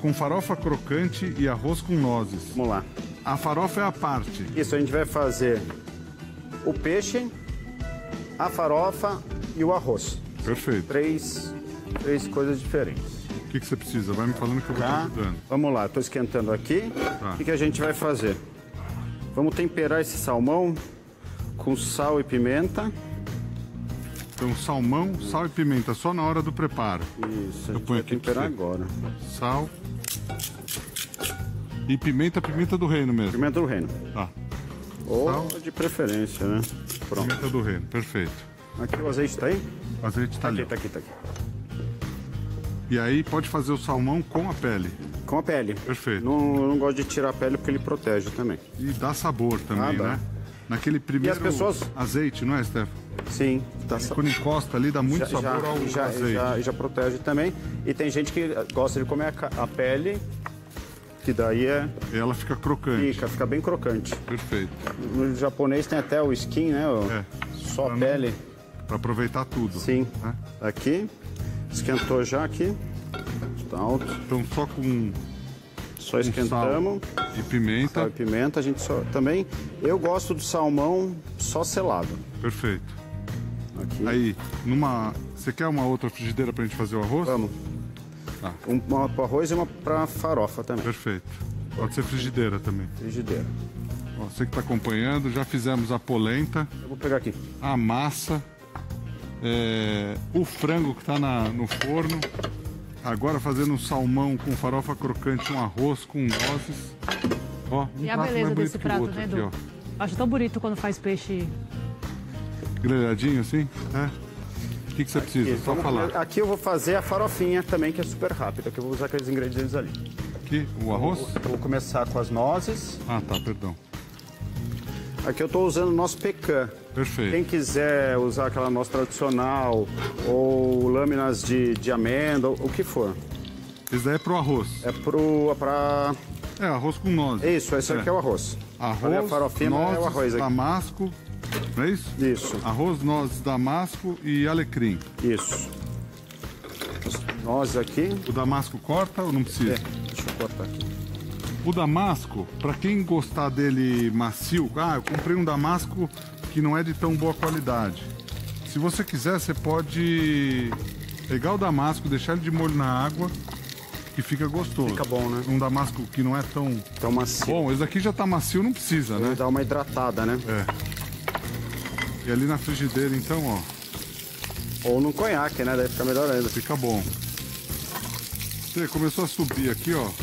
com farofa crocante e arroz com nozes. Vamos lá. A farofa é a parte. Isso, a gente vai fazer o peixe, a farofa e o arroz. Perfeito. Três coisas diferentes. O que você precisa? Vai me falando que eu vou te Tá? ajudando. Vamos lá, estou esquentando aqui. Tá. O que a gente vai fazer? Vamos temperar esse salmão com sal e pimenta. Então, salmão, sal e pimenta, só na hora do preparo. Isso, a gente ponho vai aqui temperar pra você. agora. Sal. E pimenta do reino mesmo. Pimenta do reino. Tá. Ou Sal. de preferência, né? Pronto. Pimenta do reino, perfeito. Aqui o azeite tá aí? O azeite tá ali. Aqui, tá aqui, tá aqui. E aí pode fazer o salmão com a pele. Com a pele. Perfeito. Eu não gosto de tirar a pele porque ele protege também. E dá sabor também, dá. né? Naquele primeiro pessoas- azeite, não é, Stefan? Sim, tá Quando encosta ali, dá muito sabor ao azeite. já protege também. E tem gente que gosta de comer a pele, que daí E ela fica crocante. fica bem crocante. Perfeito. No japonês tem até o skin, né? Só a pele. Pra aproveitar tudo. Sim. Né? Aqui. Esquentou já aqui. Tá alto. Então só com Só esquentamos. sal e pimenta. Sal e pimenta. A gente só também. Eu gosto do salmão só selado. Perfeito. Aqui. Aí, você quer uma outra frigideira pra gente fazer o arroz? Vamos. Tá. Uma para arroz e uma para farofa também. Perfeito. Pode ser frigideira também. Frigideira. Ó, você que tá acompanhando, já fizemos a polenta, Eu vou pegar aqui. a massa, o frango que tá no forno. Agora fazendo um salmão com farofa crocante, um arroz com nozes. Ó, um E a prato beleza mais bonito desse que o prato, outro né, aqui, Edu? ó. Acho tão bonito quando faz peixe. Grelhadinho assim? É. O que você precisa? Isso, Só falar. Aqui eu vou fazer a farofinha também, que é super rápida, que eu vou usar aqueles ingredientes ali. Aqui, o arroz? Eu vou começar com as nozes. Ah, tá, perdão. Aqui eu estou usando nosso pecan. Perfeito. Quem quiser usar aquela noz tradicional ou lâminas de amêndoa, o que for. Esse daí é pro arroz. É pra... É, arroz com nozes. Isso, esse aqui é o arroz. Falei Arroz, a farofinha, mas nozes, é o arroz aqui. damasco, não é isso? Isso, Arroz, nozes, damasco e alecrim. isso. Nozes aqui. O damasco corta ou não precisa? Deixa eu cortar aqui. O damasco, pra quem gostar dele macio, eu comprei um damasco que não é de tão boa qualidade. Se você quiser, você pode pegar o damasco, deixar ele de molho na água, que fica gostoso. Fica bom, né? Um damasco que não é tão Então macio. bom. Esse aqui já tá macio, não precisa, né? Dá uma hidratada, né? E ali na frigideira, então, ó, Ou no conhaque, né? Daí fica melhor ainda. fica bom. Você começou a subir aqui, ó.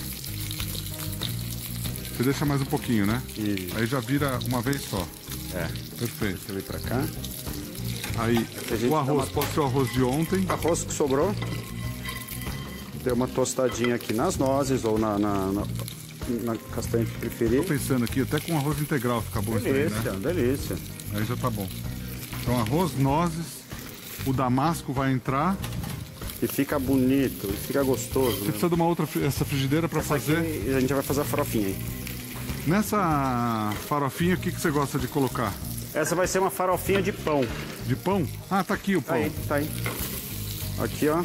Você deixa mais um pouquinho, né? E Aí já vira uma vez só. Perfeito. deixa eu vir pra cá. Aí, A gente o dá arroz uma- pode ser o arroz de ontem. Arroz que sobrou. Deu uma tostadinha aqui nas nozes ou na castanha que preferir. Tô pensando aqui, até com arroz integral fica bom isso aí, Delícia, né? delícia. Aí já tá bom. Então, arroz, nozes, o damasco vai entrar. E fica bonito, e fica gostoso. Você Né? precisa de uma outra essa frigideira para fazer. Aqui a gente vai fazer a farofinha aí. Nessa farofinha, o que você gosta de colocar? Essa vai ser uma farofinha de pão. De pão? Ah, tá aqui o Tá pão. aí, tá aí. Aqui, ó.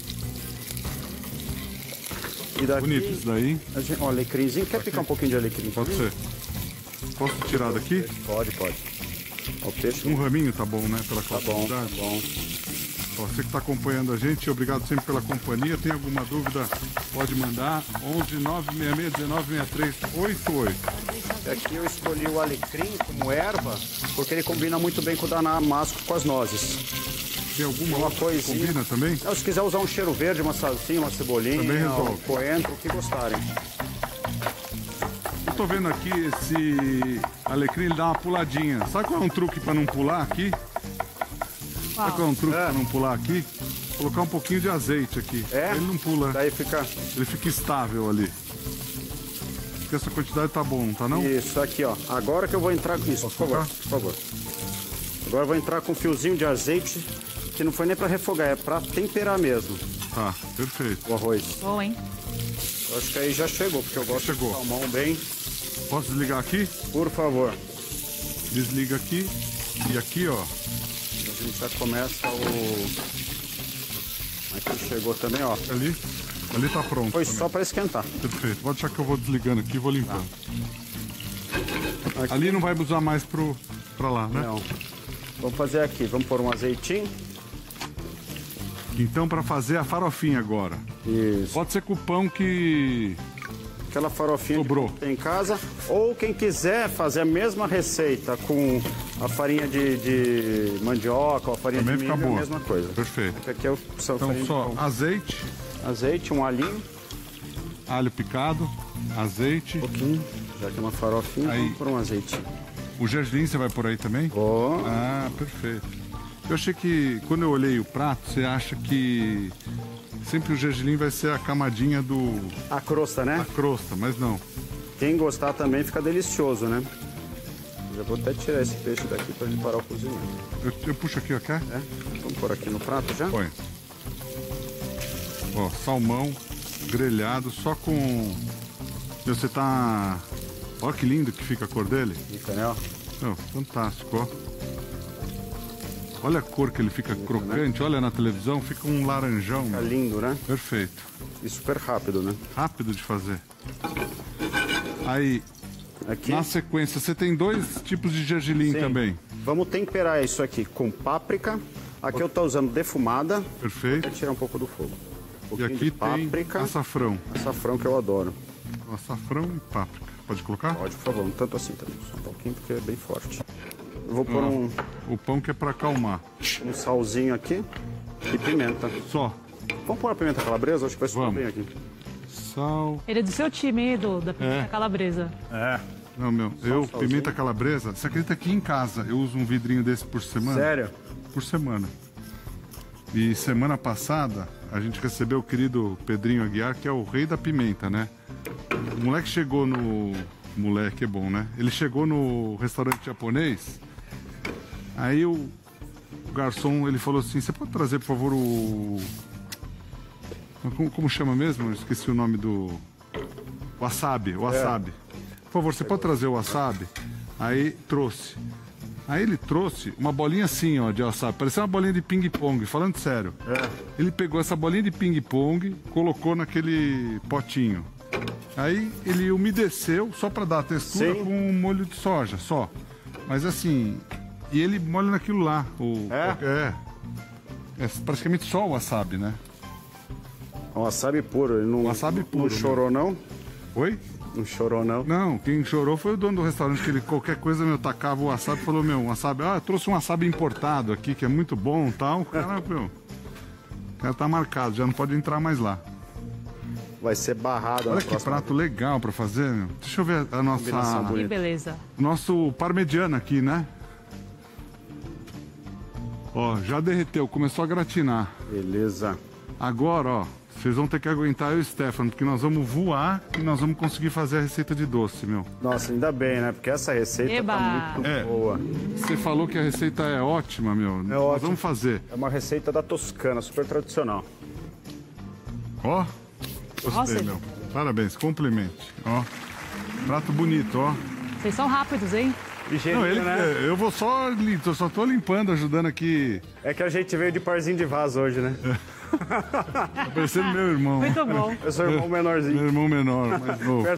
E daqui, Bonito isso daí. ó, alecrimzinho. Quer picar um pouquinho de alecrim? Pode ser. Posso tirar daqui? Pode, pode. Ó, o peixe. Um raminho tá bom, né? Pela Tá bom, tá quantidade. bom. Ó, você que está acompanhando a gente, obrigado sempre pela companhia. Tem alguma dúvida, pode mandar. 11 966 19 63 88. Aqui eu escolhi o alecrim como erva, porque ele combina muito bem com o damasco com as nozes. Tem alguma Uma outra que coisinha. combina também? Não, se quiser usar um cheiro verde, uma salsinha, uma cebolinha, Também resolve. um coentro, o que gostarem. Eu tô vendo aqui esse alecrim, ele dá uma puladinha. Sabe qual é um truque para não pular aqui? Sabe qual é um truque para não pular aqui? Colocar um pouquinho de azeite aqui. É? Ele não pula, Daí fica ele fica estável ali. Acho que essa quantidade tá bom, tá não? isso aqui, ó. Agora que eu vou entrar com isso, por favor, colocar? por favor. Agora eu vou entrar com um fiozinho de azeite, que não foi nem para refogar, é para temperar mesmo Tá, perfeito. o arroz. Bom, hein? Eu acho que aí já chegou, porque eu gosto Chegou. de salmão bem. Posso desligar aqui? Por favor. Desliga aqui. E aqui, ó. A gente já começa o... Aqui chegou também, ó. Ali. Ali tá pronto. Foi também. só para esquentar. Perfeito. Pode deixar que eu vou desligando aqui e vou limpando. Ali não vai usar mais pra lá, né? Não. Vamos fazer aqui. Vamos pôr um azeitinho. Então, pra fazer a farofinha agora. Isso. Pode ser com o pão que Aquela farofinha sobrou. que tem em casa. Ou quem quiser fazer a mesma receita com a farinha de mandioca ou a farinha Também de fica milho, boa. é a mesma coisa. Perfeito. Aqui é o Então, farinha só de pão. azeite, Azeite, um alhinho, alho picado, azeite. um pouquinho. Já que é uma farofinha, Aí. vamos pôr um azeite. O gergelim você vai por aí também? Ó, Ah, perfeito. Eu achei que, quando eu olhei o prato, você acha que sempre o gergelim vai ser a camadinha a crosta, da né? crosta, mas não. Quem gostar também fica delicioso, né? Já vou até tirar esse peixe daqui para ele parar o cozimento. Eu puxo aqui, ó, quer? É? Vamos pôr aqui no prato já? Põe. Ó, salmão grelhado, só com... Você tá... Olha que lindo que fica a cor dele. Fica, né? Ó. Não, fantástico, ó. Olha a cor que ele fica crocante, olha na televisão, fica um laranjão. Fica meu. lindo, né? Perfeito. E super rápido, né? Rápido de fazer. Aí, Aqui. na sequência, você tem dois tipos de gergelim Sim. também. Vamos temperar isso aqui com páprica. Aqui eu tô usando defumada. Perfeito. Vou tirar um pouco do fogo. Um E pouquinho aqui de tem páprica. açafrão. Açafrão que eu adoro. Açafrão e páprica. Pode colocar? Pode, por favor. Não tanto assim também. Só um pouquinho porque é bem forte. Eu vou pôr O pão que é pra acalmar. um salzinho aqui e pimenta. Só. Vamos pôr a pimenta calabresa? Acho que vai subir Vamos. bem aqui. Sal. Ele é do seu time, hein, da pimenta calabresa. É. Não, meu, eu, pimenta calabresa, você acredita que em casa eu uso um vidrinho desse por semana? Sério? Por semana. E semana passada a gente recebeu o querido Pedrinho Aguiar, que é o rei da pimenta, né? O moleque chegou no... Moleque é bom, né? Ele chegou no restaurante japonês, aí o garçom, ele falou assim, você pode trazer, por favor, o... Como chama mesmo? Eu esqueci o nome do... Wasabi, wasabi. Por favor, você pode trazer o wasabi? Aí trouxe. Aí ele trouxe uma bolinha assim, ó, de wasabi. Parecia uma bolinha de ping-pong, falando sério. Ele pegou essa bolinha de ping-pong, colocou naquele potinho. Aí ele umedeceu só para dar a textura Sim. com um molho de soja, só. Mas assim, e ele molha naquilo lá. É praticamente só o wasabi, né? Um wasabi puro. Ele não, Wasabi puro, não chorou, não? Oi? Não chorou, não? Não, quem chorou foi o dono do restaurante, que ele qualquer coisa, meu, tacava o wasabi e falou, meu, um wasabi, eu trouxe um wasabi importado aqui, que é muito bom e tal. O cara, meu, o cara tá marcado, já não pode entrar mais lá. Vai ser barrado. Olha que prato legal pra fazer, meu. Deixa eu ver a nossa... Combinação Que bonita. beleza. Nosso parmegiano aqui, né? Ó, já derreteu, começou a gratinar. Beleza. Agora, ó, vocês vão ter que aguentar eu e o Stefano, porque nós vamos voar e nós vamos conseguir fazer a receita de doce, meu. Nossa, ainda bem, né? Porque essa receita Eba! tá muito É. boa. Você falou que a receita é ótima, meu. Nós ótima. vamos fazer. É uma receita da Toscana, super tradicional. Ó, gostei, Nossa. meu. Parabéns, complimente. Ó, prato bonito, ó. Vocês são rápidos, hein? Ligeirinho, Não, né? eu vou só, eu só tô limpando, ajudando aqui. É que a gente veio de parzinho de vaso hoje, né? Tá parecendo meu irmão. Muito bom. Eu sou o irmão menorzinho. Meu irmão menor, mais novo.